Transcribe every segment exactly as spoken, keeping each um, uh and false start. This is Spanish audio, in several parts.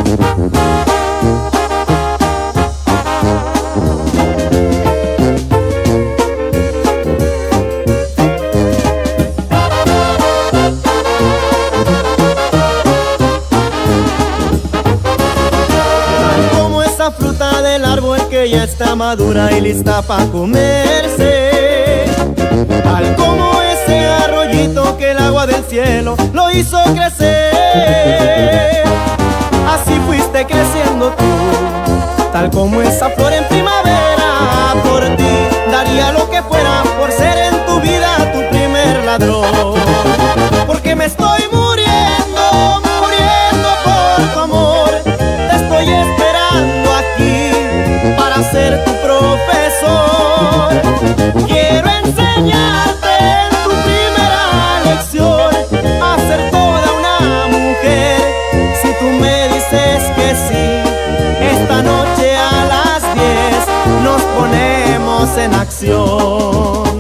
Fruta del árbol que ya está madura y lista para comerse, tal como ese arroyito que el agua del cielo lo hizo crecer. Así fuiste creciendo tú, tal como esa flor en primavera. Por ti daría lo que fuera por ser en tu vida tu primer ladrón, porque me estoy muriendo, muriendo por tu amor. Te estoy esperando aquí para ser tu profesor. Quiero enseñarte en tu primera lección a ser toda una mujer. Si tú me dices que sí, esta noche a las diez nos ponemos en acción.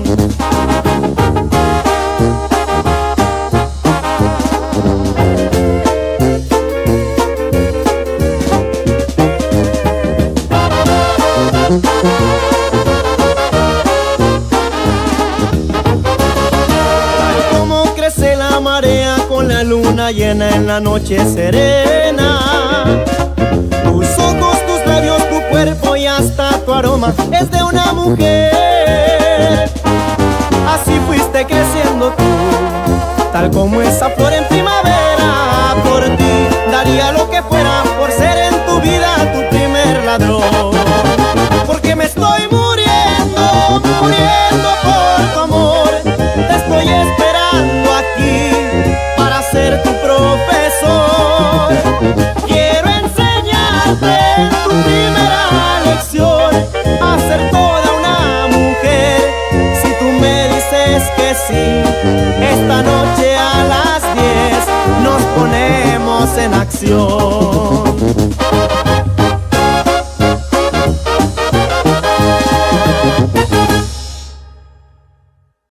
Tal como crece la marea con la luna llena en la noche serena, tus ojos, tus labios, tu cuerpo y hasta tu aroma es de una mujer. Así fuiste creciendo tú, tal como esa flor en primavera. Por ti daría lo que fuera por ser en tu vida tu primer ladrón, porque me estoy muriendo, muriendo por tu amor. Te estoy esperando aquí para ser tu profesor. Quiero enseñarte en tu primera lección a ser toda una mujer. Si tú me dices que sí, esta noche a las diez nos ponemos en acción.